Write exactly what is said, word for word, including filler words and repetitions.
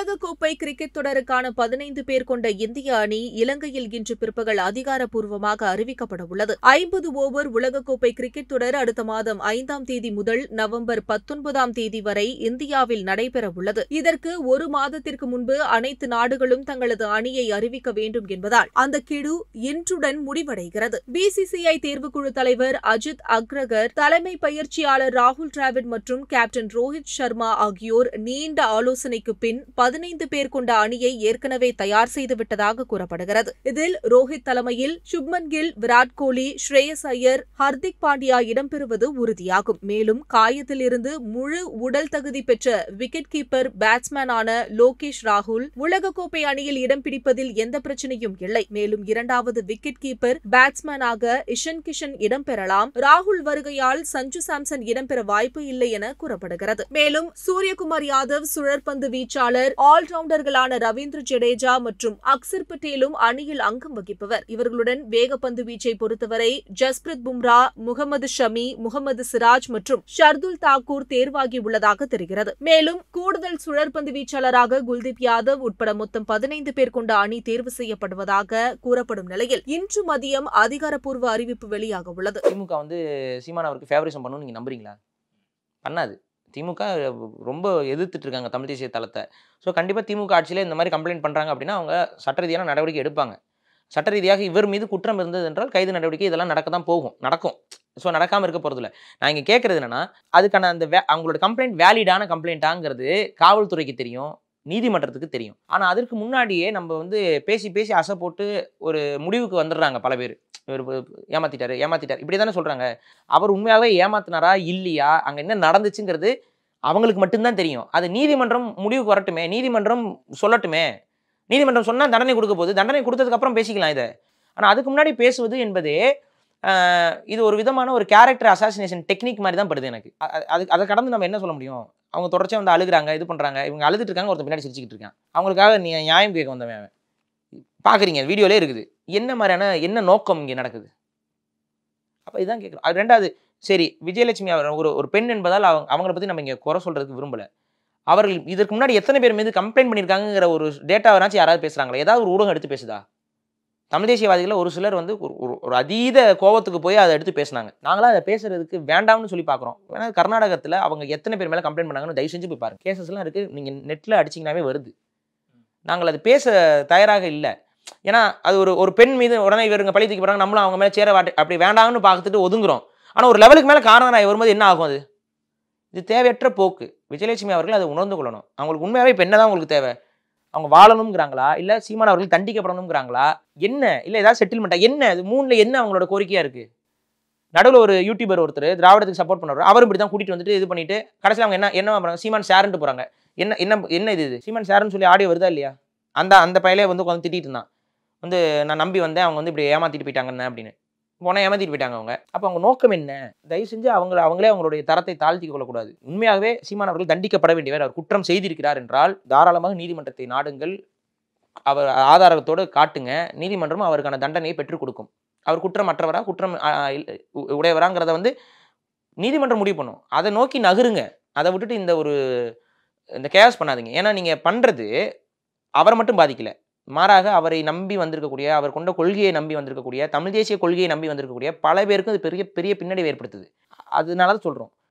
உலகக்கோப்பை கிரிக்கெட் தொடருக்கான பதினைந்து பேர் கொண்ட இந்திய அணி இலங்கையில் இன்று பிற்பகல் அதிகாரப்பூர்வமாக அறிவிக்கப்பட உள்ளது. ஐம்பது ஓவர் உலகக்கோப்பை கிரிக்கெட் தொடர் அடுத்த மாதம் ஐந்தாம் தேதி முதல் நவம்பர் பத்தொன்பதாம் தேதி வரை இந்தியாவில் நடைபெறவுள்ளது. இதற்கு ஒரு மாதத்திற்கு முன்பு அனைத்து நாடுகளும் தங்களது அணியை அறிவிக்க வேண்டும் என்பதால் அந்த கெடு இன்றுடன் முடிவடைகிறது. பிசிசிஐ தேர்வுக்குழு தலைவர் அஜித் அக்ரகர், தலைமை பயிற்சியாளர் ராகுல் டிராவிட் மற்றும் கேப்டன் ரோஹித் சர்மா ஆகியோர் நீண்ட ஆலோசனைக்கு பின் பதினைந்து பேர் கொண்ட அணியை ஏற்கனவே தயார் செய்துவிட்டதாக கூறப்படுகிறது. இதில் ரோஹித் தலைமையில் சுப்மன் கில், விராட் கோலி, ஸ்ரேயஸ் ஐயர், ஹர்திக் பாண்டியா இடம்பெறுவது உறுதியாகும். மேலும் காயத்தில் இருந்து முழு உடல் தகுதி பெற்ற விக்கெட் கீப்பர் பேட்ஸ்மேனான லோகேஷ் ராகுல் உலகக்கோப்பை அணியில் இடம் பிடிப்பதில் எந்த பிரச்சனையும் இல்லை. மேலும் இரண்டாவது விக்கெட் கீப்பர் பேட்ஸ்மேனாக இஷன் கிஷன் இடம்பெறலாம். ராகுல் வருகையால் சஞ்சு சாம்சன் இடம்பெற வாய்ப்பு இல்லை என கூறப்படுகிறது. மேலும் சூரியகுமார் யாதவ், சுழற்பந்து வீச்சாளர், ஆல்ரவுண்டர்களான ரவீந்திர ஜடேஜா மற்றும் அக்சர் பட்டேலும் அணியில் அங்கம் வகிப்பவர். இவர்களுடன் வேகப்பந்து வீச்சை பொறுத்தவரை ஜஸ்பிரித் பும்ரா, முகமது ஷமி, முகமது சிராஜ் மற்றும் ஷர்துல் தாக்கூர் தேர்வாகியுள்ளதாக தெரிகிறது. மேலும் கூடுதல் சுழற்பந்து வீச்சாளராக குல்தீப் யாதவ் உட்பட மொத்தம் பதினைந்து பேர் கொண்ட அணி தேர்வு செய்யப்படுவதாக கூறப்படும் நிலையில் இன்று மதியம் அதிகாரப்பூர்வ அறிவிப்பு வெளியாக உள்ளது. திமுக வந்து சீமான் அவருக்கு ஃபேவரிசம் பண்ணணும்னு நீங்க நம்புறீங்களா? பண்ணாது. திமுக ரொம்ப எதிர்த்துட்டு இருக்காங்க தமிழ் தேசிய தளத்தை. ஸோ கண்டிப்பாக திமுக ஆட்சியில் இந்த மாதிரி கம்ப்ளைண்ட் பண்ணுறாங்க அப்படின்னா அவங்க சட்ட ரீதியான நடவடிக்கை எடுப்பாங்க. சட்ட ரீதியாக இவர் மீது குற்றம் இருந்தது என்றால் கைது நடவடிக்கை இதெல்லாம் நடக்க தான் போகும், நடக்கும். ஸோ நடக்காமல் இருக்க போகிறதில்ல. நான் இங்கே கேட்குறது என்னன்னா, அதுக்கான அந்த வே அவங்களோட கம்ப்ளைண்ட் வேலிடான கம்ப்ளைண்ட்டாங்கிறது காவல்துறைக்கு தெரியும், நீதிமன்றத்துக்கு தெரியும். ஆனால் அதற்கு முன்னாடியே நம்ம வந்து பேசி பேசி அசை போட்டு ஒரு முடிவுக்கு வந்துடுறாங்க பல பேர். இவர் ஏமாத்திட்டாரு ஏமாத்திட்டார் இப்படி தானே சொல்கிறாங்க. அவர் உண்மையாகவே ஏமாத்தினாரா இல்லையா, அங்கே என்ன நடந்துச்சுங்கிறது அவங்களுக்கு மட்டும்தான் தெரியும். அது நீதிமன்றம் முடிவுக்கு வரட்டுமே, நீதிமன்றம் சொல்லட்டுமே. நீதிமன்றம் சொன்னால் தண்டனை கொடுக்க போகுது, தண்டனை கொடுத்ததுக்கப்புறம் பேசிக்கலாம் இதை. ஆனால் அதுக்கு முன்னாடி பேசுவது என்பதே இது ஒரு விதமான ஒரு கேரக்டர் அசாசினேஷன் டெக்னிக் மாதிரி தான் படுது எனக்கு. அது அதை கடந்து நம்ம என்ன சொல்ல முடியும்? அவங்க தொடர்ச்சியாக வந்து அழுகுறாங்க, இது பண்ணுறாங்க, இவங்க அழுதுட்டு இருக்காங்க, ஒருத்தர் பின்னாடி சிரிச்சுக்கிட்டு இருக்காங்க. அவங்களுக்காக நீ நியாயம் கேட்க வந்தவன் பார்க்குறீங்க, வீடியோலே இருக்குது. என்ன மாதிரியான என்ன நோக்கம் இங்கே நடக்குது? அப்போ இதுதான் கேட்குறோம். அது ரெண்டாவது, சரி விஜயலட்சுமி அவர் ஒரு ஒரு பெண் என்பதால் அவங்க அவங்கள பற்றி நம்ம இங்கே குறை சொல்கிறதுக்கு விரும்பலை. அவர்கள் இதற்கு முன்னாடி எத்தனை பேர் மீது கம்ப்ளைண்ட் பண்ணியிருக்காங்கிற ஒரு டேட்டாவராச்சும் யாராவது பேசுகிறாங்களா? ஏதாவது ஒரு ஊடகம் எடுத்து பேசுதா? தமிழ் தேசியவாதிகளில் ஒரு சிலர் வந்து ஒரு ஒரு அதீத கோபத்துக்கு போய் அதை எடுத்து பேசினாங்க. நாங்களாம் அதை பேசுறதுக்கு வேண்டாம்னு சொல்லி பார்க்குறோம். ஏன்னா கர்நாடகத்தில் அவங்க எத்தனை பேர் மேலே கம்ப்ளைண்ட் பண்ணாங்கன்னு தயவு செஞ்சு போய் பாருங்க. கேசஸ்லாம் இருக்குது, நீங்கள் நெட்டில் அடிச்சிங்கனாவே வருது. நாங்கள் அது பேச தயாராக இல்லை. ஏன்னா அது ஒரு ஒரு பெண் மீது உடனே இவருங்க பழி தூக்கி போகிறாங்க, நம்மளும் அவங்க மேலே சேர வாட்டி அப்படி வேண்டாம்னு பார்த்துட்டு ஒதுங்குறோம். ஆனால் ஒரு லெவலுக்கு மேலே காரணம் வரும்போது என்ன ஆகும்? அது இது தேவையற்ற போக்கு. விஜயலட்சுமி அவர்கள் அதை உணர்ந்து கொள்ளணும். அவங்களுக்கு உண்மையாகவே இப்போ என்ன தான் உங்களுக்கு தேவை? அவங்க வாழணுங்கிறாங்களா, இல்லை சீமான் அவர்கள் தண்டிக்கப்படணுங்கிறாங்களா, என்ன இல்லை ஏதாவது செட்டில்மெண்ட்டா, என்ன அது மூணில் என்ன அவங்களோட கோரிக்கையாக இருக்குது? நடுவில் ஒரு யூடியூபர் ஒருத்தர் திராவிடத்துக்கு சப்போர்ட் பண்ணுறாரு, அவரும் இப்படி தான் கூட்டிகிட்டு வந்துட்டு இது பண்ணிட்டு கடைசியில் அவங்க என்ன என்ன பண்ணுறாங்க? சீமான் ஷேர்ன்ட்டு போகிறாங்க. என்ன என்ன என்ன இது இது சீமான் ஷேர்ன்னு சொல்லி ஆடியோ வருதா இல்லையா? அந்த அந்த பையலே வந்து உட்காந்து திட்டிகிட்டு இருந்தான். வந்து நான் நம்பி வந்தேன், அவங்க வந்து இப்படி ஏமாற்றிட்டு போயிட்டாங்கன்னு அப்படின்னு. போனால் ஏமாற்றிட்டு போயிட்டாங்க அவங்க. அப்போ அவங்க நோக்கம் என்ன? தயவு செஞ்சு அவங்க அவங்களே அவங்களுடைய தரத்தை தாழ்த்தி கொள்ளக்கூடாது. உண்மையாகவே சீமான் அவர்கள் தண்டிக்கப்பட வேண்டியவர். அவர் குற்றம் செய்திருக்கிறார் என்றால் தாராளமாக நீதிமன்றத்தை நாடுங்கள், அவர் ஆதாரத்தோடு காட்டுங்க. நீதிமன்றமும் அவருக்கான தண்டனையை பெற்றுக் கொடுக்கும். அவர் குற்றமற்றவரா குற்றம் உடையவராங்கிறத வந்து நீதிமன்றம் முடிவு பண்ணும். அதை நோக்கி நகருங்க. அதை விட்டுட்டு இந்த ஒரு இந்த கேஸ் பண்ணாதீங்க. ஏன்னா நீங்கள் பண்ணுறது அவரை மட்டும் பாதிக்கல, மாறாக அவரை நம்பி வந்திருக்கக்கூடிய, அவர் கொண்ட கொள்கையை நம்பி வந்திருக்கக்கூடிய, தமிழ் தேசிய கொள்கையை நம்பி வந்திருக்கக்கூடிய பல பேருக்கும் அது பெரிய பெரிய பின்னடைவை ஏற்படுத்துது. அதனால தான் சொல்கிறோம்.